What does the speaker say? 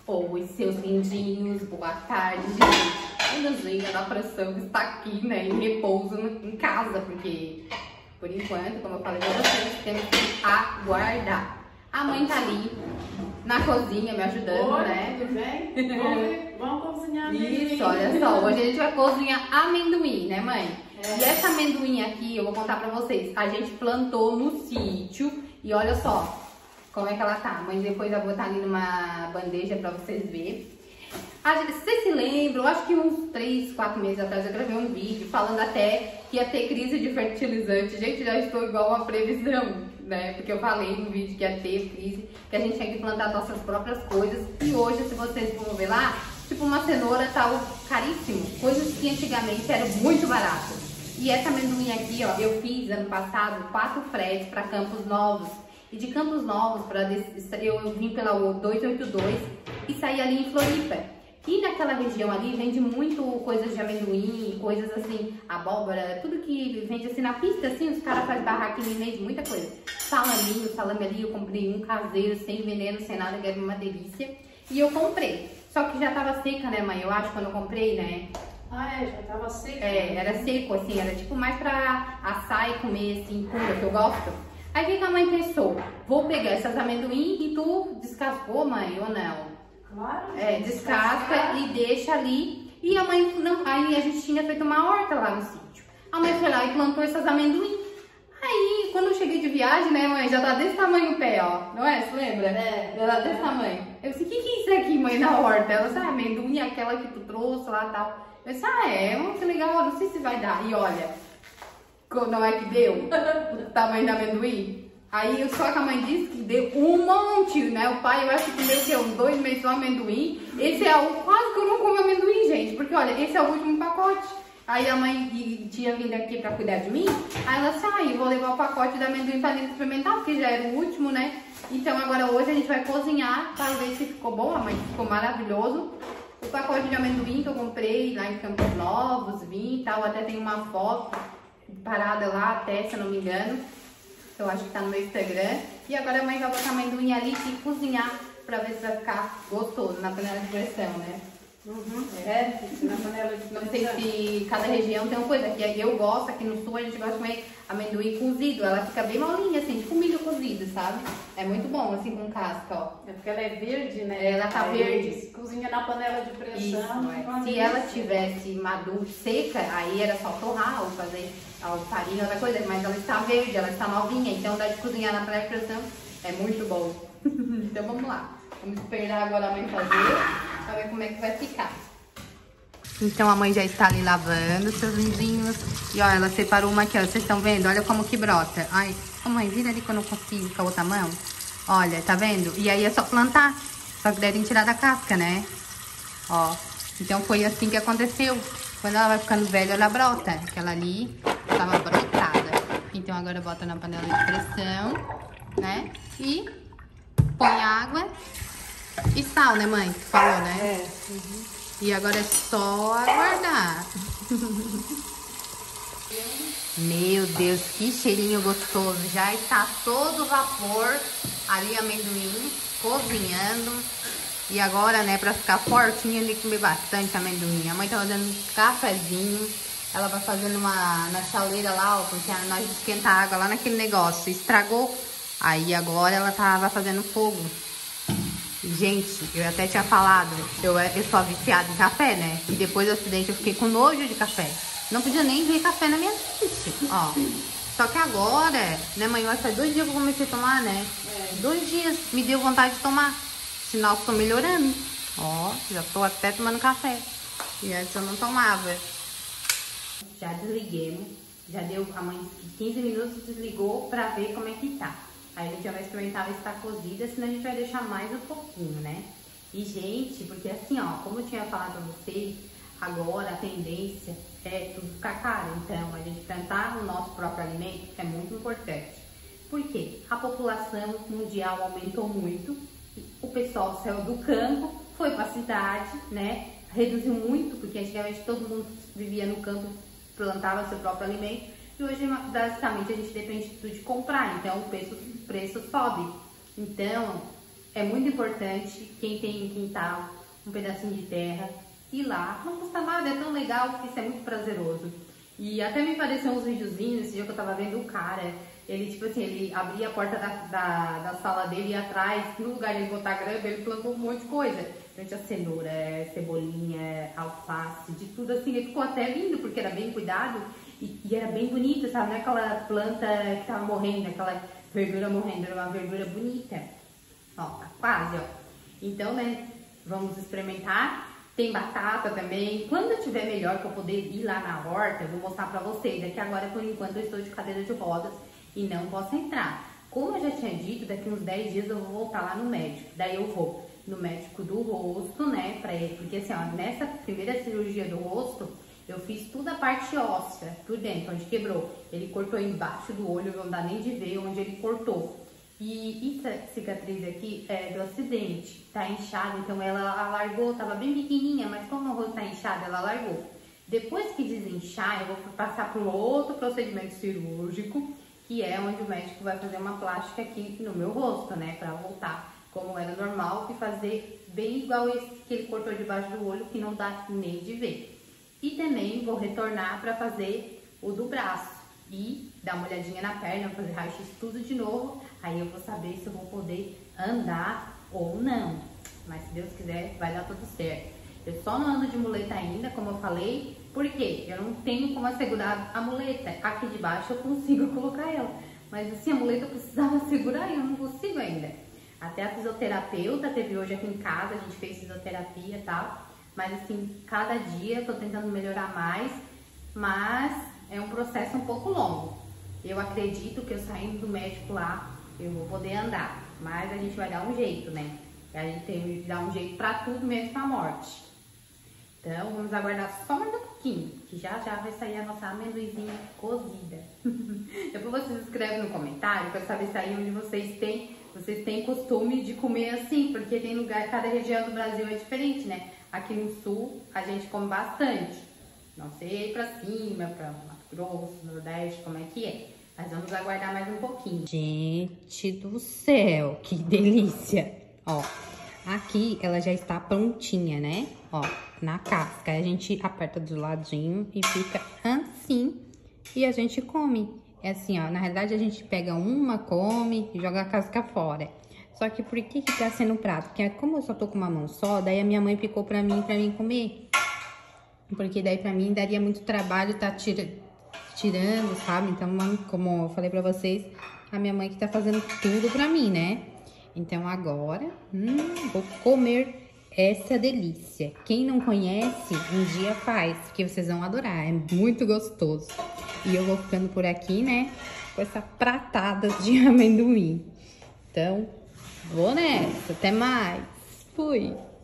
Oi, seus lindinhos, boa tarde, gente. Ainda da pressão que está aqui, né, em repouso em casa, porque, por enquanto, como eu falei pra vocês, temos que aguardar. A mãe tá ali na cozinha me ajudando, Oi, né? tudo bem? Vamos cozinhar amendoim. Isso, olha só, hoje a gente vai cozinhar amendoim, né, mãe? E essa amendoim aqui, eu vou contar pra vocês, a gente plantou no sítio e olha só como é que ela tá. Mas depois eu vou botar ali numa bandeja pra vocês verem. Vocês se lembram, eu acho que uns 3, 4 meses atrás eu gravei um vídeo falando até que ia ter crise de fertilizante. Gente, já estou igual a previsão, né? Porque eu falei no vídeo que ia ter crise, que a gente tinha que plantar nossas próprias coisas. E hoje, se vocês vão ver lá, tipo uma cenoura tá caríssimo. Coisas que antigamente eram muito baratas. E essa amendoim aqui, ó, eu fiz ano passado 4 fretes para Campos Novos. E de Campos Novos, eu vim pela 282 e saí ali em Floripa. E naquela região ali vende muito coisas de amendoim, coisas assim, abóbora, tudo que vende assim na pista, assim, os caras fazem barraquinha e vende muita coisa. Salame ali, eu comprei um caseiro, sem veneno, sem nada, que era uma delícia. E eu comprei. Só que já tava seca, né, mãe? Eu acho, quando eu comprei, né? Ah, já tava seca? É, era seco, assim, era tipo mais pra assar e comer, assim, pura, que eu gosto. Aí o que a mãe pensou? Vou pegar essas amendoim e tu descascou, mãe, ou não? Claro. É, descasca e deixa ali. E a mãe, não, aí a gente tinha feito uma horta lá no sítio. A mãe foi lá e plantou essas amendoim. Aí, quando eu cheguei de viagem, né, mãe, já tá desse tamanho o pé, ó. Não é? Você lembra? É. Já tá desse tamanho. Eu disse, o que é isso aqui, mãe, na horta? Ela disse, amendoim, aquela que tu trouxe lá e tal. Eu disse, que legal, não sei se vai dar. E olha, não é que deu o tamanho do amendoim? Aí só que a mãe disse que deu um monte, né? O pai, eu acho que comeu que uns 2 meses só amendoim. Esse é o quase que eu não como amendoim, gente. Porque olha, esse é o último pacote. Aí a mãe tinha vindo aqui pra cuidar de mim. Aí ela disse, eu vou levar o pacote de amendoim pra dentro experimentar, porque já era o último, né? Então agora hoje a gente vai cozinhar para ver se ficou bom. A mãe ficou maravilhoso. O pacote de amendoim que eu comprei lá em Campos Novos, vim e tal. Até tem uma foto parada lá até, se eu não me engano. Eu acho que tá no meu Instagram. E agora a mãe vai botar amendoim ali e cozinhar pra ver se vai ficar gostoso na panela de pressão, né? Na panela de pressão. Não sei se cada região tem uma coisa. Aqui eu gosto, aqui no sul a gente gosta de comer amendoim cozido. Ela fica bem molinha, assim, tipo milho cozido, sabe? É muito bom, assim, com casca, ó. É porque ela é verde, né? Ela tá verde. Cozinha na panela de pressão. Isso, Se ela tivesse madura, seca, aí era só torrar ou fazer a farinha, outra coisa. Mas ela está verde, ela está novinha, então dá de cozinhar na panela de pressão. É muito bom. Então vamos lá. Vamos esperar agora a mãe fazer, pra ver como é que vai ficar. Então a mãe já está ali lavando seus lindinhos. E ó, ela separou uma aqui, ó. Vocês estão vendo? Olha como que brota. Ai, mãe, vira ali que eu não consigo com a outra mão. Olha, tá vendo? E aí é só plantar. Só que daí tem que tirar da casca, né? Ó. Então foi assim que aconteceu. Quando ela vai ficando velha, ela brota. Aquela ali estava brotada. Então agora bota na panela de pressão, né? E põe água e sal, né, mãe? Falou, né? É. E agora é só aguardar. Meu Deus, que cheirinho gostoso. Já está todo vapor ali, amendoim, cozinhando. E agora, né, pra ficar fortinho, tem que comer bastante amendoim. A mãe tá fazendo um cafezinho. Ela vai fazendo na chaleira lá, ó, porque nós esquenta a água lá naquele negócio. Estragou. Aí agora ela vai fazendo fogo. Gente, eu até tinha falado, eu sou viciada em café, né? E depois do acidente eu fiquei com nojo de café. Não podia nem ver café na minha frente, ó. Só que agora, né, mãe? Faz 2 dias que eu comecei a tomar, né? 2 dias me deu vontade de tomar. Sinal que tô melhorando. Ó, já tô até tomando café. E antes eu não tomava. Já desliguemos. Já deu, a mãe 15 minutos desligou pra ver como é que tá. Aí a gente já vai experimentar ver se tá cozida, senão a gente vai deixar mais um pouquinho, né? E, gente, porque assim, ó, como eu tinha falado pra vocês, agora a tendência é tudo ficar caro. Então, a gente plantar o nosso próprio alimento é muito importante. Por quê? A população mundial aumentou muito, o pessoal saiu do campo, foi pra cidade, né? Reduziu muito, porque antigamente todo mundo vivia no campo, plantava seu próprio alimento. E hoje, basicamente, a gente depende de comprar, então o preço sobe. Então, é muito importante quem tem quintal, um pedacinho de terra, ir lá. Não custa nada, é tão legal porque isso é muito prazeroso. E até me apareceu uns videozinhos, esse dia que eu tava vendo o cara, ele tipo assim, ele abria a porta da sala dele e atrás, no lugar de ele botar grama, ele plantou um monte de coisa. Então tinha cenoura, cebolinha, alface, de tudo assim. Ele ficou até lindo porque era bem cuidado e era bem bonito, sabe? Não é aquela planta que tava morrendo, aquela verdura morrendo, era uma verdura bonita. Ó, tá quase, ó. Então, né, vamos experimentar. Tem batata também. Quando eu tiver melhor que eu poder ir lá na horta, eu vou mostrar pra vocês. É que agora, por enquanto, eu estou de cadeira de rodas e não posso entrar. Como eu já tinha dito, daqui uns 10 dias eu vou voltar lá no médico. Daí eu vou no médico do rosto, né, pra ele. Porque assim, ó, nessa primeira cirurgia do rosto, eu fiz toda a parte óssea, por dentro, onde quebrou. Ele cortou embaixo do olho, não dá nem de ver onde ele cortou. E essa cicatriz aqui é do acidente, tá inchada, então ela alargou, tava bem pequenininha, mas como o rosto tá inchado, ela alargou. Depois que desinchar, eu vou passar por outro procedimento cirúrgico, que é onde o médico vai fazer uma plástica aqui no meu rosto, né, pra voltar como era normal e fazer bem igual esse que ele cortou debaixo do olho, que não dá nem de ver. E também vou retornar pra fazer o do braço e dar uma olhadinha na perna, fazer raio-x tudo de novo. Aí eu vou saber se eu vou poder andar ou não. Mas se Deus quiser, vai dar tudo certo. Eu só não ando de muleta ainda, como eu falei, porque eu não tenho como assegurar a muleta. Aqui de baixo eu consigo colocar ela. Mas assim, a muleta eu precisava segurar e eu não consigo ainda. Até a fisioterapeuta teve hoje aqui em casa, a gente fez fisioterapia e tal. Mas assim, cada dia eu tô tentando melhorar mais, mas é um processo um pouco longo. Eu acredito que eu saindo do médico lá, eu vou poder andar, mas a gente vai dar um jeito, né? A gente tem que dar um jeito pra tudo, mesmo pra morte. Então, vamos aguardar só mais um pouquinho, que já vai sair a nossa amendoizinha cozida. Depois vocês escrevem no comentário, pra saber se aí onde vocês têm costume de comer assim, porque tem lugar, cada região do Brasil é diferente, né? Aqui no sul, a gente come bastante. Não sei pra cima, pra Mato Grosso, Nordeste, como é que é. Mas vamos aguardar mais um pouquinho. Gente do céu, que delícia! Ó, aqui ela já está prontinha, né? Ó, na casca. Aí a gente aperta do ladinho e fica assim. E a gente come. É assim, ó, na realidade a gente pega uma, come e joga a casca fora. Só que por que tá sendo prato? Porque como eu só tô com uma mão só, daí a minha mãe picou pra mim comer. Porque daí pra mim daria muito trabalho tá tirando, sabe? Então, como eu falei pra vocês, a minha mãe que tá fazendo tudo pra mim, né? Então agora, vou comer essa delícia. Quem não conhece, um dia faz, porque vocês vão adorar, é muito gostoso. E eu vou ficando por aqui, né? Com essa pratada de amendoim. Então, vou nessa, até mais. Fui!